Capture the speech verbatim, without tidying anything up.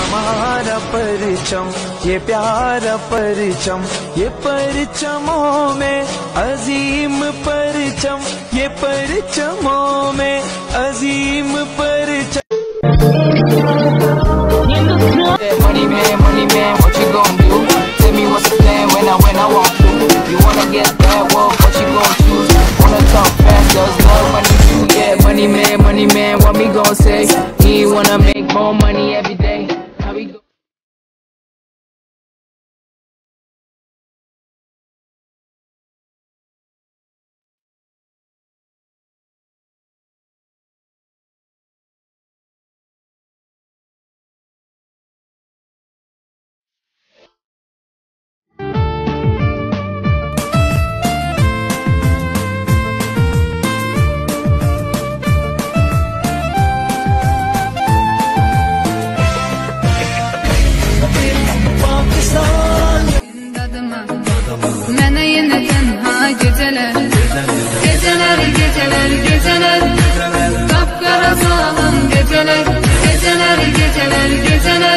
हमारा परचम, ये प्यारा परचम, ये परचमों में अजीम परचम, ये परचमों में अजीम परचम। Money man, money man, what you gon' do? Tell me what's the plan when I when I walk through. You wanna get that, well, what you gon' choose? Wanna talk fast, does love money too? Yeah, money man, money man, what me gon' say? He wanna make more money every day. How we go? Mənə yenə tənha gecələr, gecələr, gecələr, gecələr, qapqara salın gecələr, gecələr, gecələr, gecələr.